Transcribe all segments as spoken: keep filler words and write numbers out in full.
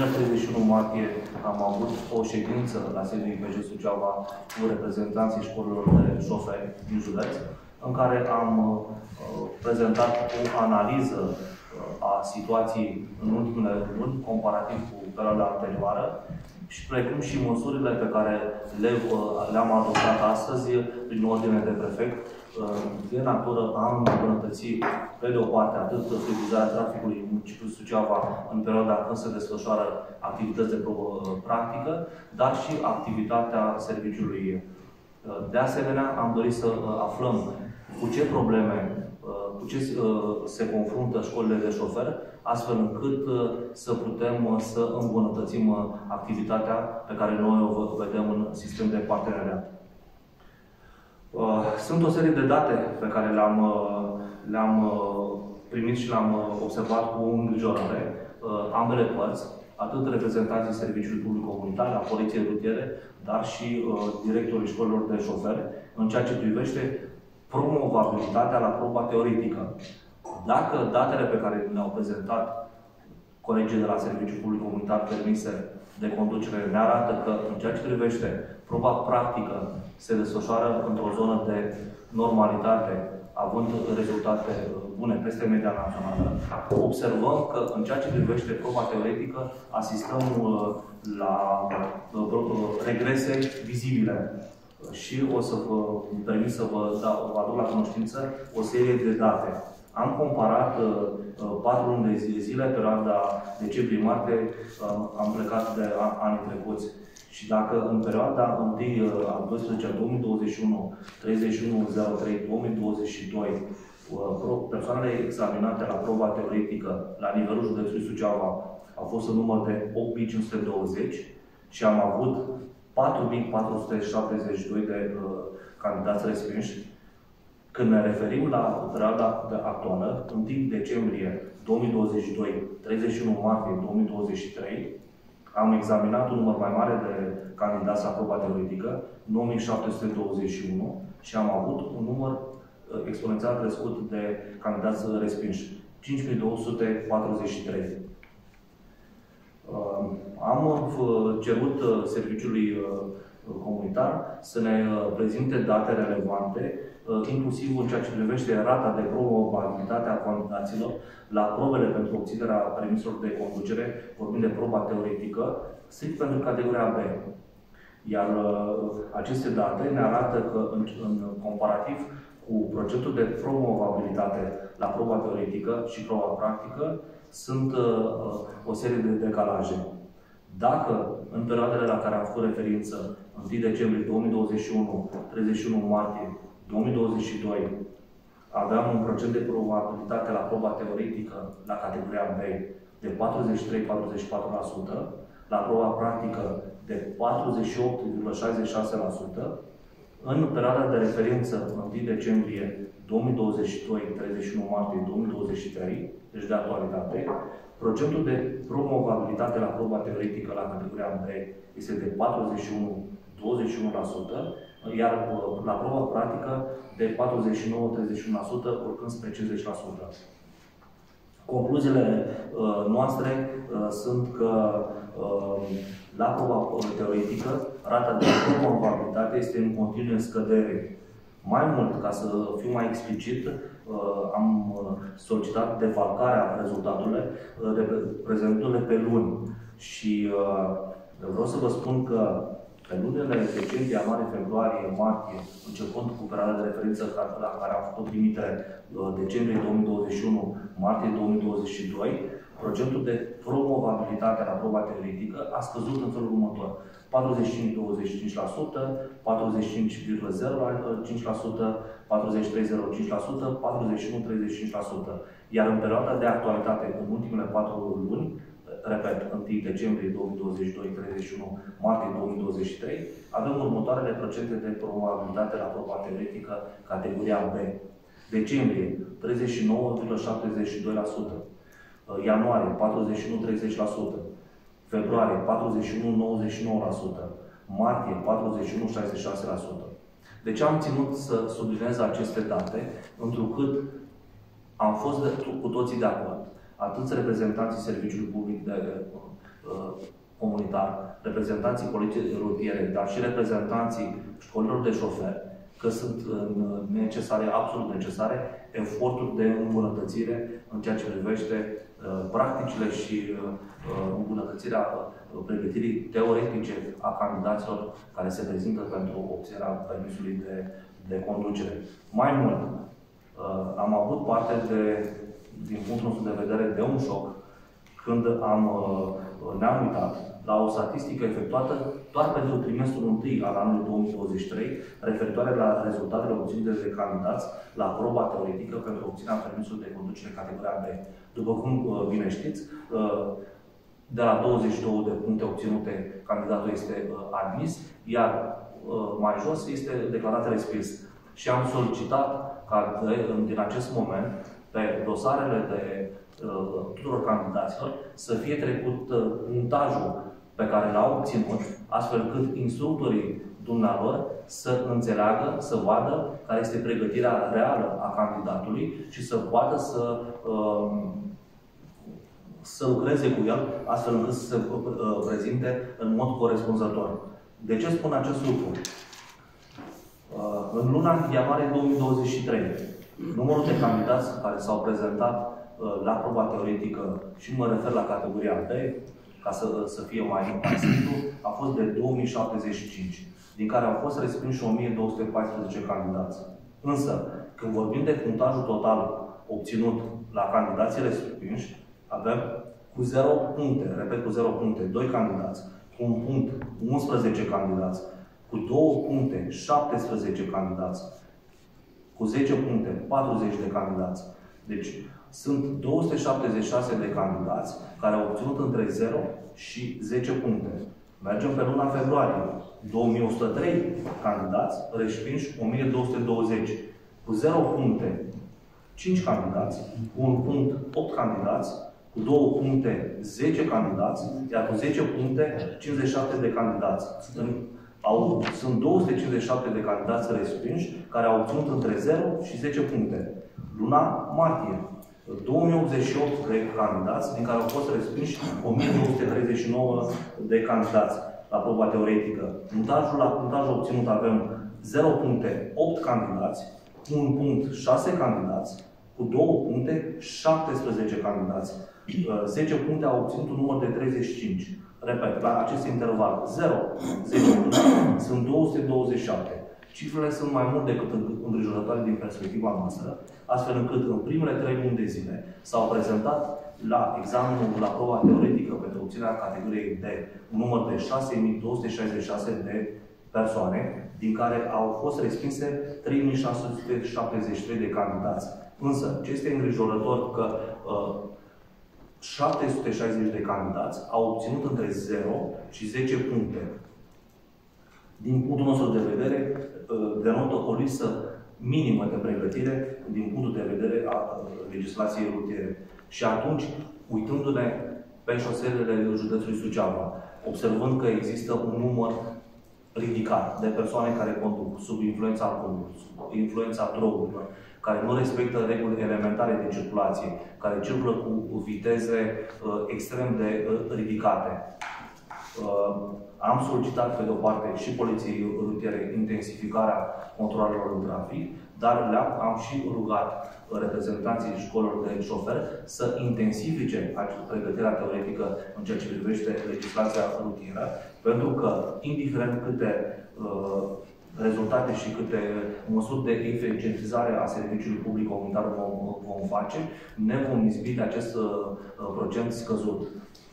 Vineri treizeci și unu martie am avut o ședință la sediul I P J Suceava cu reprezentanții școlilor de șoferi din județ, în care am uh, prezentat o analiză uh, a situației în ultimele luni, comparativ cu perioada anterioară, și precum și măsurile pe care le-am adoptat astăzi prin ordine de prefect, de natură a îmbunătăți, pe de o parte, atât fluidizarea traficului în municipiul Suceava în perioada când se desfășoară activități de probă practică, dar și activitatea serviciului. De asemenea, am dorit să aflăm cu ce probleme, cu ce se confruntă școlile de șoferi, astfel încât să putem să îmbunătățim activitatea pe care noi o vedem în sistem de parteneriat. Sunt o serie de date pe care le-am le-am primit și le-am observat cu îngrijorare ambele părți, atât reprezentanții Serviciului Public Comunitar, a Poliției Rutiere, dar și directorii școlilor de șoferi, în ceea ce privește promovabilitatea la proba teoretică. Dacă datele pe care le-au prezentat colegii de la Serviciul Public Comunitar permise de conducere ne arată că, în ceea ce privește proba practică, se desfășoară într-o zonă de normalitate, având rezultate bune peste media națională, observăm că, în ceea ce privește proba teoretică, asistăm la regrese vizibile. Și o să vă permit să vă, da, vă aduc la cunoștință o serie de date. Am comparat uh, patru luni de zile, perioada decembrie-martie, uh, am plecat de anii trecuți. Și dacă în perioada întâi a doisprezecea două mii douăzeci și unu, treizeci și unu zero trei două mii douăzeci și doi, uh, persoanele examinate la proba teoretică la nivelul județului Suceava au fost în număr de opt mii cinci sute douăzeci și am avut patru mii patru sute șaptezeci și doi de uh, candidați respinși. Când ne referim la perioada actuală, întâi decembrie două mii douăzeci și doi, treizeci și unu martie două mii douăzeci și trei, am examinat un număr mai mare de candidați la proba teoretică, nouă mii șapte sute douăzeci și unu, și am avut un număr uh, exponențial crescut de candidați respinși, cinci mii două sute patruzeci și trei. Uh, am uh, cerut uh, serviciului uh, comunitar să ne prezinte date relevante, inclusiv în ceea ce privește rata de probabilitate a candidaților la probele pentru obținerea permiselor de conducere, vorbind de proba teoretică, strict pentru categoria B. Iar aceste date ne arată că, în, în comparativ cu procentul de probabilitate la proba teoretică și proba practică, sunt uh, o serie de decalaje. Dacă în perioadele la care am făcut referință, întâi decembrie două mii douăzeci și unu, treizeci și unu martie două mii douăzeci și doi, aveam un procent de probabilitate la proba teoretică la categoria B de patruzeci și trei - patruzeci și patru la sută, la proba practică de patruzeci și opt virgulă șaizeci și șase la sută, în perioada de referință întâi decembrie două mii douăzeci și doi - treizeci și unu martie două mii douăzeci și trei, deci de actualitate, procentul de promovabilitate la proba teoretică la categoria B este de patruzeci și unu - douăzeci și unu la sută, iar la proba practică de patruzeci și nouă - treizeci și unu la sută, urcând spre cincizeci la sută. Concluziile uh, noastre uh, sunt că uh, la proba teoretică, rata de probabilitate este în continuă scădere. Mai mult, ca să fiu mai explicit, am solicitat defalcarea rezultatelor, prezentându-le pe luni. Și vreau să vă spun că pe lunile decembrie, ianuarie, februarie, martie, începând cu perioada de referință la care am făcut trimitere decembrie două mii douăzeci și unu, martie două mii douăzeci și doi, procentul de promovabilitate la proba teoretică a scăzut în felul următor: patruzeci și cinci virgulă douăzeci și cinci la sută, patruzeci și cinci virgulă zero cinci la sută, patruzeci și trei virgulă zero cinci la sută, patruzeci și unu virgulă treizeci și cinci la sută. Iar în perioada de actualitate, în ultimele patru luni, repet, întâi decembrie două mii douăzeci și doi, treizeci și unu martie două mii douăzeci și trei, avem următoarele procente de probabilitate la proba teoretică categoria B. Decembrie, treizeci și nouă virgulă șaptezeci și doi la sută. Ianuarie, patruzeci și unu virgulă treizeci la sută. Februarie, patruzeci și unu virgulă nouăzeci și nouă la sută. Martie, patruzeci și unu virgulă șaizeci și șase la sută. De ce am ținut să subliniez aceste date? Întrucât am fost de, cu toții de acord. Atât reprezentanții Serviciului Public de comunitar, reprezentanții poliției rutiere, dar și reprezentanții școlilor de șoferi, că sunt necesare, absolut necesare, eforturi de îmbunătățire în ceea ce privește practicile și îmbunătățirea pregătirii teoretice a candidaților care se prezintă pentru obținerea permisului de, de conducere. Mai mult, am avut parte de, din punctul nostru de vedere, de un șoc când am, ne-am uitat la o statistică efectuată doar pentru trimestrul întâi al anului două mii douăzeci și trei, referitoare la rezultatele obținute de candidați la proba teoretică pentru obținerea permisului de conducere categoria B. După cum bine știți, de la douăzeci și două de puncte obținute, candidatul este admis, iar mai jos este declarat respins. Și am solicitat ca de, din acest moment, pe dosarele de tuturor candidaților, să fie trecut punctajul pe care l-au obținut, astfel cât instructorii dumnealor să înțeleagă, să vadă care este pregătirea reală a candidatului și să poată să, să lucreze cu el, astfel încât să se prezinte în mod corespunzător. De ce spun acest lucru? În luna ianuarie două mii douăzeci și trei, numărul de candidați care s-au prezentat la proba teoretică, și mă refer la categoria B, ca să, să fie mai simplu, a fost de două mii șaptezeci și cinci, din care au fost respinși o mie două sute paisprezece candidați. Însă, când vorbim de punctajul total obținut la candidații respinși, avem cu zero puncte, repet, cu zero puncte, doi candidați, cu un punct, unsprezece candidați, cu două puncte, șaptesprezece candidați, cu zece puncte, patruzeci de candidați. Deci, sunt două sute șaptezeci și șase de candidați care au obținut între zero și zece puncte. Mergem pe luna februarie. două mii o sută trei candidați, respinși o mie două sute douăzeci. Cu zero puncte, cinci candidați. Cu un punct, opt candidați. Cu două puncte, zece candidați. Iar cu zece puncte, cincizeci și șapte de candidați. Au, sunt două sute cincizeci și șapte de candidați respinși care au obținut între zero și zece puncte. Luna martie. două mii optzeci și opt de candidați, din care au fost respinși o mie două sute treizeci și nouă de candidați la proba teoretică. Punctajul, la punctajul obținut avem zero puncte, opt candidați, un punct, șase candidați, cu două puncte, șaptesprezece candidați. zece puncte au obținut un număr de treizeci și cinci. Repet, la acest interval zero, zece puncte, sunt două sute douăzeci și șapte. Cifrele sunt mai mult decât îngrijorătoare din perspectiva noastră, astfel încât în primele trei luni de zile s-au prezentat la examenul, la proba teoretică pentru obținerea categoriei D, un număr de șase mii două sute șaizeci și șase de persoane, din care au fost respinse trei mii șase sute șaptezeci și trei de candidați. Însă, ce este îngrijorător că uh, șapte sute șaizeci de candidați au obținut între zero și zece puncte. Din punctul nostru de vedere, denotă o lipsă minimă de pregătire din punctul de vedere a legislației rutiere. Și atunci, uitându-ne pe șoselele județului Suceava, observând că există un număr ridicat de persoane care conduc sub influența alcoolului, sub influența drogurilor, care nu respectă reguli elementare de circulație, care circulă cu viteze uh, extrem de uh, ridicate. Uh, am solicitat, pe de-o parte, și poliției rutiere intensificarea controlelor în trafic, dar le-am am și rugat reprezentanții școlilor de șoferi să intensifice pregătirea teoretică în ceea ce privește legislația rutieră, pentru că, indiferent câte uh, rezultate și câte măsuri de eficientizare a serviciului public comunitar vom, vom face, ne vom izbi de acest uh, procent scăzut.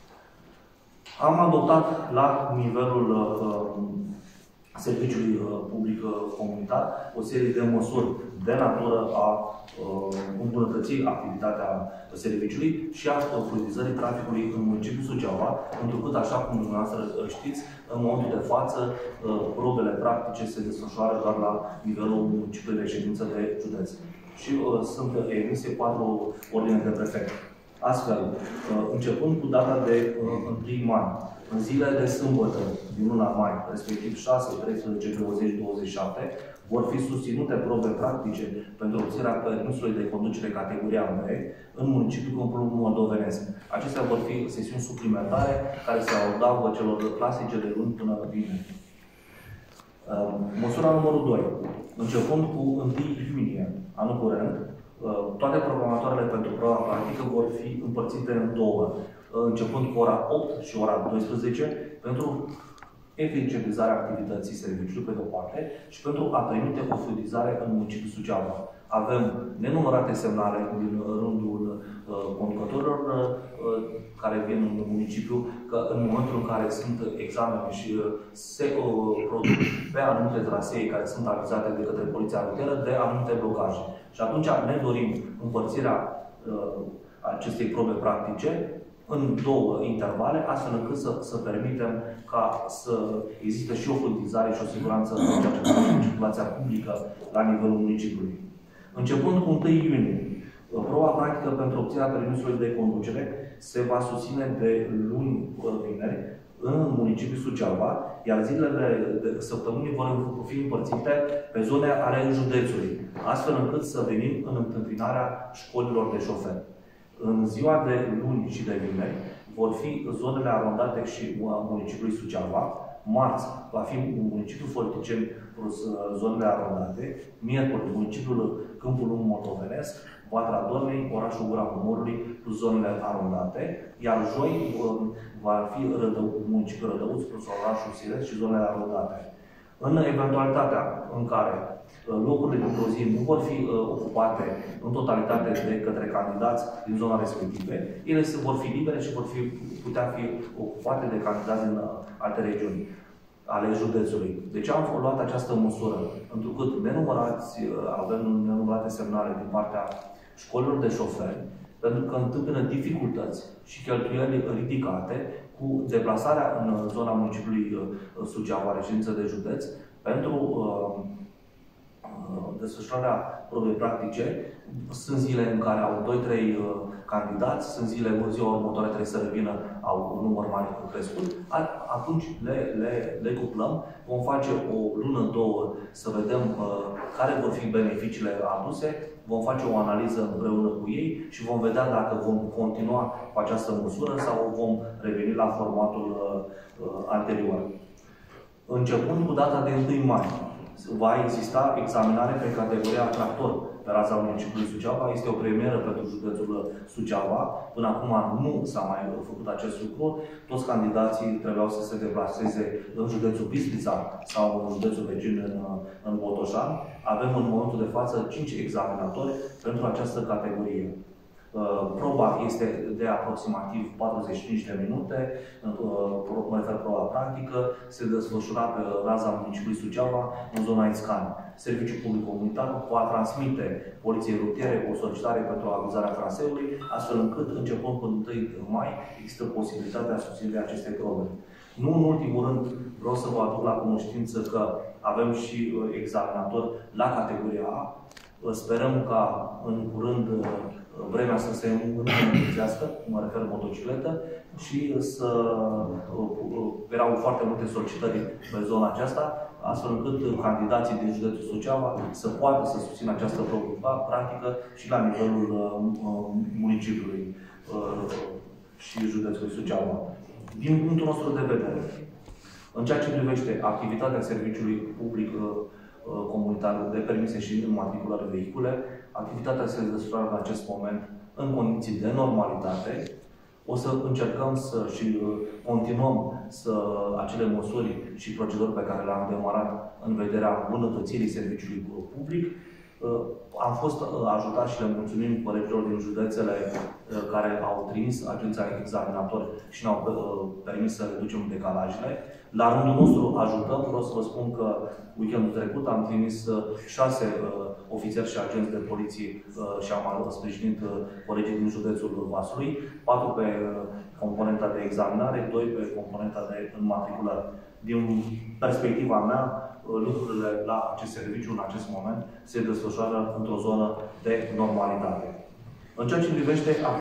Am adoptat la nivelul uh, serviciului uh, public uh, comunitar o serie de măsuri de natură a uh, îmbunătății activitatea serviciului și a fluidizării traficului în municipiul Suceava, întrucât, așa cum dumneavoastră știți, în momentul de față, uh, probele practice se desfășoară doar la nivelul municipiului de ședință de județ. Și uh, sunt emise patru ordine de prefect. Astfel, începând cu data de întâi mai, în zilele de sâmbătă din luna mai, respectiv șase, treisprezece, douăzeci, douăzeci și șapte, vor fi susținute probe practice pentru obținerea permisului de conducere categoria B în municipiul Câmpul Moldovenesc. Acestea vor fi sesiuni suplimentare care se adaugă celor clasice de luni până vineri. Măsura numărul doi. Începând cu întâi iunie anul curent, toate programatoarele pentru proba practică vor fi împărțite în două, începând cu ora opt și ora doisprezece, pentru eficientizarea activității serviciului, pe de-o parte, și pentru a permite o fluidizare în municipiul Suceava. Avem nenumărate semnale din rândul uh, conducătorilor uh, care vin în municipiu, că în momentul în care sunt examene și uh, se uh, produc pe anumite trasee care sunt avizate de către Poliția Rutieră de anumite blocaje. Și atunci ne dorim împărțirea uh, acestei probe practice în două intervale, astfel încât să, să permitem ca să existe și o fluidizare și o siguranță în ceea ce privește circulația publică la nivelul municipiului. Începând cu întâi iunie, proba practică pentru obținerea permisului de conducere se va susține de luni vineri în municipiul Suceava, iar zilele de săptămânii vor fi împărțite pe zone ale județului, astfel încât să venim în întâmpinarea școlilor de șoferi. În ziua de luni și de vineri vor fi zonele arondate și municipiului Suceava, marți va fi municipiul Forticeni plus zonele arondate, miercuri municipiul Câmpul Moldovenesc, Vatra Dornei, orașul Gura Comorului plus zonele arondate, iar joi va fi Rădău, municipiul Rădăuț plus orașul Siret și zonele arondate. În eventualitatea în care locurile dintr-o zi nu vor fi uh, ocupate în totalitate de către candidați din zona respective, ele se vor fi libere și vor fi, putea fi ocupate de candidați din uh, alte regiuni ale județului. De ce am luat această măsură? Întrucât nenumărați, uh, avem nenumărate semnale din partea școlilor de șoferi, pentru că întâmpină dificultăți și cheltuieli ridicate cu deplasarea în zona municipiului uh, Suceava, reședință de județ, pentru uh, desfășurarea probei practice. Sunt zile în care au doi trei uh, candidați, sunt zile, în ziua următoare trebuie să revină, au un număr mai crescut. Atunci le, le, le cuplăm, vom face o lună, două, să vedem uh, care vor fi beneficiile aduse, vom face o analiză împreună cu ei și vom vedea dacă vom continua cu această măsură sau vom reveni la formatul uh, uh, anterior. Începând cu data de întâi mai, va exista examinare pe categoria tractor pe raza municipiului Suceava. Este o premieră pentru județul Suceava. Până acum nu s-a mai făcut acest lucru. Toți candidații trebuiau să se deplaseze în județul Bistrița sau în județul vecin în, în Botoșani. Avem în momentul de față cinci examinatori pentru această categorie. Proba este de aproximativ patruzeci și cinci de minute, mă refer proba practică, se desfășura pe raza municipiului Suceava, în zona Iscani. Serviciul Public Comunitar va transmite Poliției Rutiere o solicitare pentru avizarea traseului, astfel încât, începând cu întâi mai, există posibilitatea susținerii acestei probe. Nu în ultimul rând, vreau să vă aduc la cunoștință că avem și examinatori la categoria A. Sperăm ca în curând vremea să se îmbunătățească, mă refer motocicletă, și să erau foarte multe solicitări pe zona aceasta, astfel încât candidații din județul Suceava să poată să susțină această probă practică și la nivelul municipiului și județului Suceava. Din punctul nostru de vedere, în ceea ce privește activitatea serviciului public comunitar de permise și înmatriculări vehicule, activitatea se desfășoară în acest moment în condiții de normalitate. O să încercăm să și continuăm să acele măsuri și proceduri pe care le-am demarat în vederea îmbunătățirii serviciului public. Am fost ajutat și le mulțumim colegilor din județele care au trimis agenția examinator și ne-au permis să reducem decalajele. La rândul nostru ajutăm, vreau să vă spun că weekendul trecut am trimis șase ofițeri și agenți de poliție și am sprijinit colegii din județul Vaslui, patru pe componenta de examinare, doi pe componenta de înmatriculare. Din perspectiva mea, lucrurile la acest serviciu, în acest moment, se desfășoară într-o zonă de normalitate. În ceea ce privește